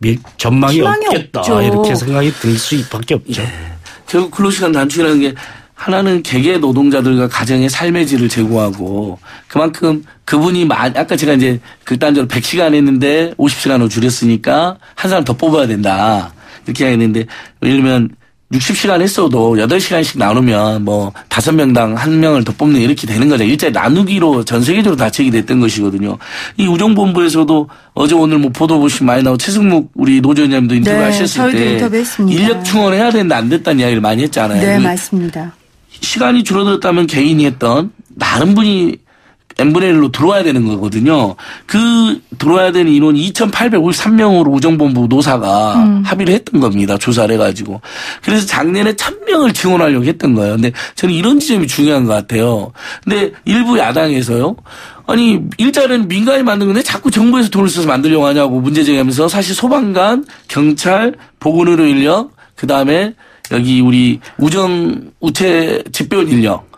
전망이 없겠다 없죠. 이렇게 생각이 들 수밖에 없죠. 예. 결국 근로시간 단축이라는 게 하나는 개개 노동자들과 가정의 삶의 질을 제고하고 그만큼 그분이 아까 제가 이제 극단적으로 백 시간 했는데 오십 시간으로 줄였으니까 한 사람 더 뽑아야 된다 이렇게 했는데 예를 들면 육십 시간 했어도 여덟 시간씩 나누면 뭐 다섯 명당 한 명을 더 뽑는 이렇게 되는 거죠. 일자리 나누기로 전 세계적으로 다 제기됐던 것이거든요. 이 우정본부에서도 어제 오늘 뭐 보도 보시면 많이 나오고 최승묵 우리 노조위원님도 인터뷰 네, 하셨을 때 인터뷰했습니다. 인력 충원해야 되는데 안 됐다는 이야기를 많이 했잖아요. 네, 맞습니다. 시간이 줄어들었다면 개인이 했던 다른 분이 엠분의 일로 들어와야 되는 거거든요. 그 들어와야 되는 인원이 이천팔백오십삼 명으로 우정본부 노사가 음. 합의를 했던 겁니다. 조사를 해가지고. 그래서 작년에 천 명을 지원하려고 했던 거예요. 근데 저는 이런 지점이 중요한 것 같아요. 근데 일부 야당에서요. 아니 일자리는 민간이 만든 건데 자꾸 정부에서 돈을 써서 만들려고 하냐고 문제 제기하면서 사실 소방관, 경찰, 보건의료 인력, 그다음에 여기 우리 우정 우체 집배원 인력,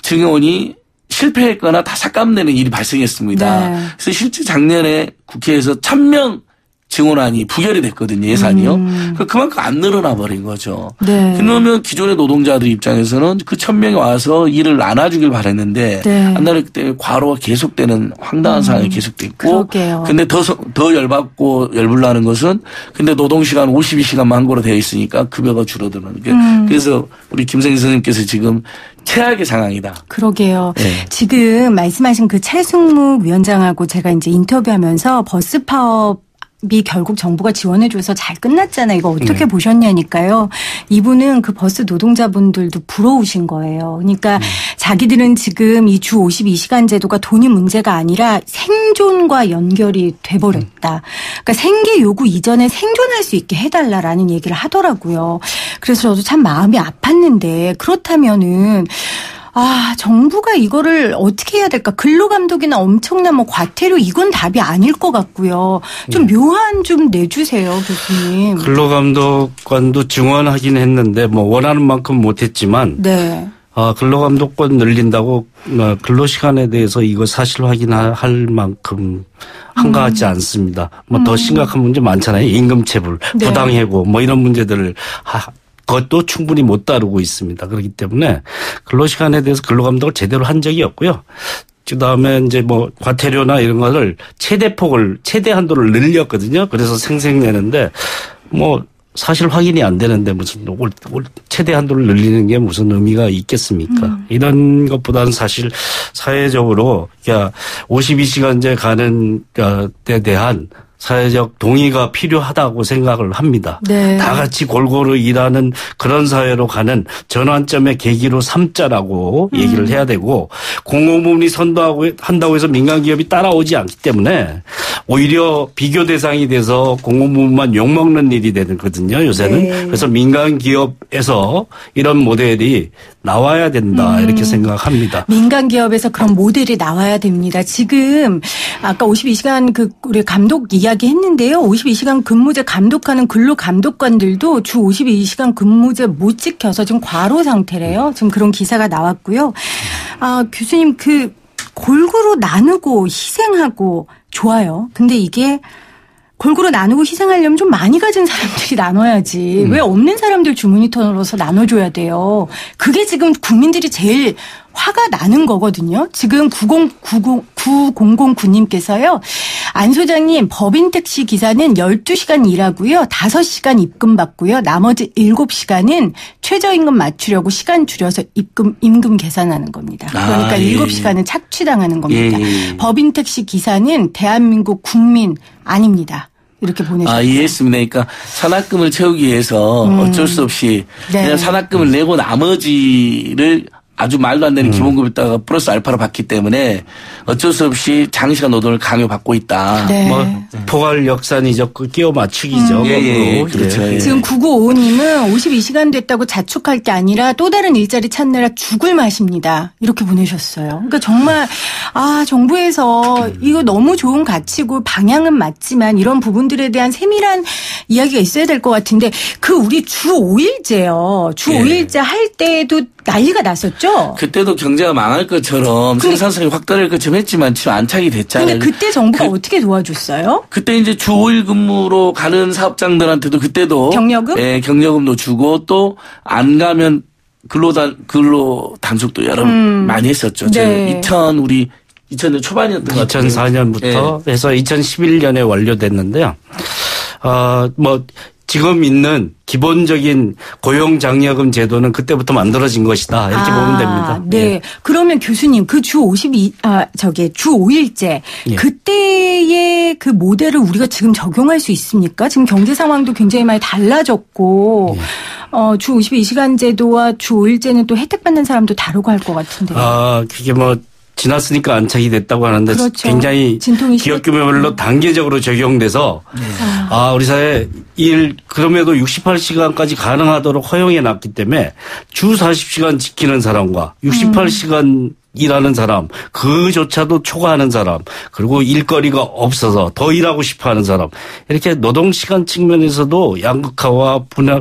증여원이 실패했거나 다 삭감되는 일이 발생했습니다. 네. 그래서 실제 작년에 국회에서 천 명 증원안이 부결이 됐거든요. 예산이요. 음. 그만큼 안 늘어나 버린 거죠. 네. 그러면 기존의 노동자들 입장에서는 그 천 명이 와서 일을 나눠주길 바랬는데 네. 안 나눴기 때문에 과로가 계속되는 황당한 음. 상황이 계속됐고 근데 더, 더 열받고 열불나는 것은 근데 노동시간 오십이 시간만 한 거로 되어 있으니까 급여가 줄어드는 게 음. 그래서 우리 김성희 선생님께서 지금 최악의 상황이다. 그러게요. 네. 지금 말씀하신 그 최승묵 위원장하고 제가 이제 인터뷰하면서 버스 파업 이 결국 정부가 지원해줘서 잘 끝났잖아요. 이거 어떻게 네. 보셨냐니까요. 이분은 그 버스 노동자분들도 부러우신 거예요. 그러니까 음. 자기들은 지금 이 주 오십이 시간 제도가 돈이 문제가 아니라 생존과 연결이 돼버렸다. 그러니까 생계 요구 이전에 생존할 수 있게 해달라라는 얘기를 하더라고요. 그래서 저도 참 마음이 아팠는데 그렇다면은 아, 정부가 이거를 어떻게 해야 될까? 근로감독이나 엄청난 뭐 과태료 이건 답이 아닐 것 같고요. 좀 묘한 좀 내주세요, 교수님. 근로감독관도 증언하긴 했는데 뭐 원하는 만큼 못했지만 네. 아, 근로감독권 늘린다고 근로시간에 대해서 이거 사실 확인할 만큼 한가하지 음. 않습니다. 뭐 더 음. 심각한 문제 많잖아요. 임금체불, 네. 부당해고 뭐 이런 문제들을 하 그것도 충분히 못 다루고 있습니다. 그렇기 때문에 근로시간에 대해서 근로감독을 제대로 한 적이 없고요. 그다음에 이제 뭐 과태료나 이런 거를 최대폭을 최대 한도를 늘렸거든요. 그래서 생색내는데 뭐 사실 확인이 안 되는데 무슨 올, 올 최대 한도를 늘리는 게 무슨 의미가 있겠습니까? 음. 이런 것보다는 사실 사회적으로 그러니까 오십이 시간제 가는 데 대한 사회적 동의가 필요하다고 생각을 합니다. 네. 다 같이 골고루 일하는 그런 사회로 가는 전환점의 계기로 삼자라고 음. 얘기를 해야 되고 공공부문이 선도하고 한다고 해서 민간기업이 따라오지 않기 때문에 오히려 비교 대상이 돼서 공공부문만 욕먹는 일이 되거든요. 요새는. 네. 그래서 민간기업에서 이런 모델이 나와야 된다. 음. 이렇게 생각합니다. 민간기업에서 그런 모델이 나와야 됩니다. 지금 아까 오십이 시간 그 우리 감독 이야기 했는데요. 오십이 시간 근무제 감독하는 근로감독관들도 주 오십이 시간 근무제 못 지켜서 지금 과로 상태래요. 지금 그런 기사가 나왔고요. 아, 교수님 그 골고루 나누고 희생하고 좋아요. 근데 이게 골고루 나누고 희생하려면 좀 많이 가진 사람들이 나눠야지. 음. 왜 없는 사람들 주머니털어서 나눠줘야 돼요. 그게 지금 국민들이 제일 화가 나는 거거든요. 지금 구공구구 님께서요. 안 소장님 법인 택시 기사는 열두 시간 일하고요. 다섯 시간 입금 받고요. 나머지 일곱 시간은 최저임금 맞추려고 시간 줄여서 입금 임금 계산하는 겁니다. 그러니까 아, 예. 일곱 시간은 착취당하는 겁니다. 예. 법인 택시 기사는 대한민국 국민 아닙니다. 이렇게 보내셨어요. 아, 이해했습니다. 그러니까 산학금을 채우기 위해서 음. 어쩔 수 없이 네. 그냥 산학금을 내고 나머지를 아주 말도 안 되는 음. 기본급에다가 플러스 알파로 받기 때문에 어쩔 수 없이 장시간 노동을 강요받고 있다. 네. 뭐 포괄 역산이죠. 끼워 맞추기죠. 음. 예, 예, 그렇죠. 예. 지금 구구오오님은 오십이 시간 됐다고 자축할 게 아니라 또 다른 일자리 찾느라 죽을 맛입니다. 이렇게 보내셨어요. 그러니까 정말 아 정부에서 이거 너무 좋은 가치고 방향은 맞지만 이런 부분들에 대한 세밀한 이야기가 있어야 될 것 같은데 그 우리 주 오 일제요. 주 오 일제 예. 할 때도 난리가 났었죠. 그때도 경제가 망할 것처럼 그, 생산성이 확대될 것처럼 했지만 지금 안착이 됐잖아요. 근데 그때 정부가 그, 어떻게 도와줬어요? 그때 이제 주 오 일 근무로 가는 사업장들한테도 그때도 경력금? 예, 경력금도 주고 또 안 가면 근로단 근로 단속도 여러 음. 많이 했었죠. 네. 이천 우리 이천 년 초반이었던 것 같아요. 이천사 년부터 예. 해서 이천십일 년에 완료됐는데요. 어, 뭐 지금 있는 기본적인 고용장려금 제도는 그때부터 만들어진 것이다. 이렇게 아, 보면 됩니다. 네. 예. 그러면 교수님 그 주 오십이, 아, 저기 주 오 일제 예. 그때의 그 모델을 우리가 지금 적용할 수 있습니까? 지금 경제 상황도 굉장히 많이 달라졌고, 예. 어, 주 오십이 시간 제도와 주 오 일제는 또 혜택 받는 사람도 다르고 할 것 같은데요. 아, 그게 뭐. 지났으니까 안착이 됐다고 하는데 그렇죠. 굉장히 기업 규모별로 단계적으로 적용돼서 네. 아 우리 사회 일 그럼에도 육십팔 시간까지 가능하도록 허용해 놨기 때문에 주 사십 시간 지키는 사람과 육십팔 시간 음. 일하는 사람 그조차도 초과하는 사람 그리고 일거리가 없어서 더 일하고 싶어하는 사람 이렇게 노동시간 측면에서도 양극화와 분열,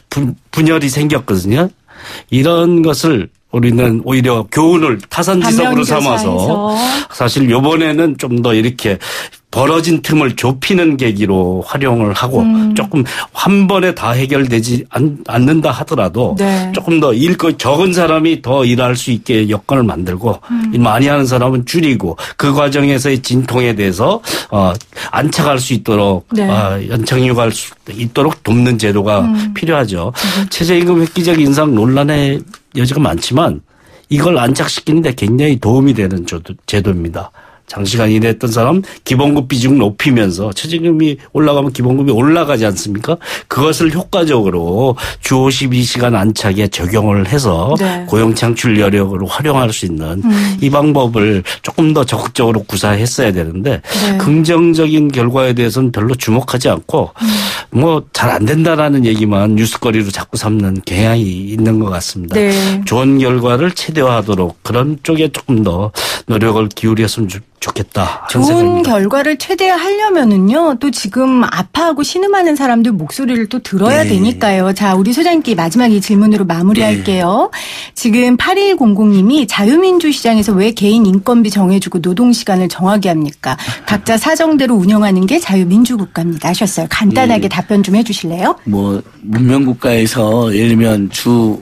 분열이 생겼거든요. 이런 것을 우리는 오히려 교훈을 타산지석으로 삼아서 사실 이번에는 좀 더 이렇게 벌어진 틈을 좁히는 계기로 활용을 하고 음. 조금 한 번에 다 해결되지 않, 않는다 하더라도 네. 조금 더 일거 적은 사람이 더 일할 수 있게 여건을 만들고 음. 일 많이 하는 사람은 줄이고 그 과정에서의 진통에 대해서 어, 안착할 수 있도록 네. 어, 연착륙할 수 있도록 돕는 제도가 음. 필요하죠. 음. 최저임금 획기적 인상 논란의 여지가 많지만 이걸 안착시키는데 굉장히 도움이 되는 제도입니다. 장시간 일했던 사람 기본급 비중 높이면서 최저임금이 올라가면 기본급이 올라가지 않습니까? 그것을 효과적으로 주 오십이 시간 안착에 적용을 해서 네. 고용 창출 여력으로 활용할 수 있는 음. 이 방법을 조금 더 적극적으로 구사했어야 되는데 네. 긍정적인 결과에 대해서는 별로 주목하지 않고 음. 뭐 잘 안 된다라는 얘기만 뉴스거리로 자꾸 삼는 경향이 있는 것 같습니다. 네. 좋은 결과를 최대화하도록 그런 쪽에 조금 더 노력을 기울였으면 좋겠습니다. 좋겠다. 좋은 생각입니다. 결과를 최대화하려면은요, 또 지금 아파하고 신음하는 사람들 목소리를 또 들어야 네. 되니까요. 자, 우리 소장님께 마지막 이 질문으로 마무리할게요. 네. 지금 팔일공공님이 자유민주 시장에서 왜 개인 인건비 정해주고 노동시간을 정하게 합니까? 각자 사정대로 운영하는 게 자유민주국가입니다. 하셨어요. 간단하게 네. 답변 좀 해주실래요? 뭐 문명국가에서 예를 들면 주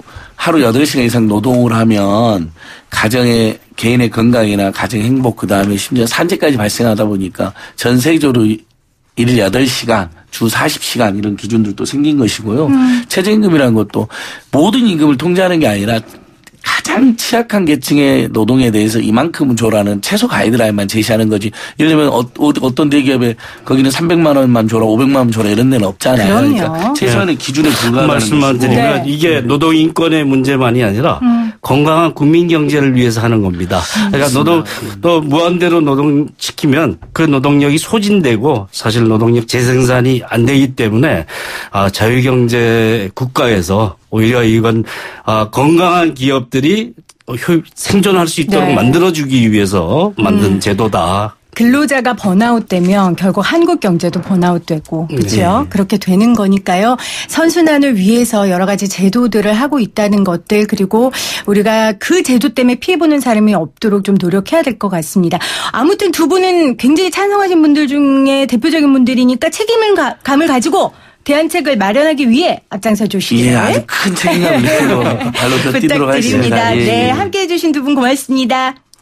하루 여덟 시간 이상 노동을 하면 가정의 개인의 건강이나 가정 행복 그다음에 심지어 산재까지 발생하다 보니까 전 세계적으로 일 여덟 시간 주 사십 시간 이런 기준들도 생긴 것이고요. 음. 최저임금이라는 것도 모든 임금을 통제하는 게 아니라 가장 취약한 계층의 노동에 대해서 이만큼은 줘라는 최소 가이드라인만 제시하는 거지. 예를 들면 어, 어떤 대기업에 거기는 삼백만 원만 줘라 오백만 원 줘라 이런 데는 없잖아요. 그럼요. 그러니까 최소한의 네. 기준에 불과하다는 말씀만 드리면 네. 이게 노동인권의 문제만이 아니라 음. 건강한 국민경제를 위해서 하는 겁니다. 그러니까 노동 또 무한대로 노동시키면 그 노동력이 소진되고 사실 노동력 재생산이 안 되기 때문에 아, 자유경제 국가에서 오히려 이건 아, 건강한 기업들이 생존할 수 있도록 네. 만들어주기 위해서 만든 음. 제도다. 근로자가 번아웃 되면 결국 한국 경제도 번아웃 되고 그렇죠? 네. 그렇게 되는 거니까요. 선순환을 위해서 여러 가지 제도들을 하고 있다는 것들 그리고 우리가 그 제도 때문에 피해보는 사람이 없도록 좀 노력해야 될 것 같습니다. 아무튼 두 분은 굉장히 찬성하신 분들 중에 대표적인 분들이니까 책임을 가, 감을 가지고 대안책을 마련하기 위해 앞장서 주시기를. 예, 아주 큰 책임감을 발로 뛰도록 하겠습니다. 부탁드립니다. 예, 네, 함께해 주신 두 분 고맙습니다.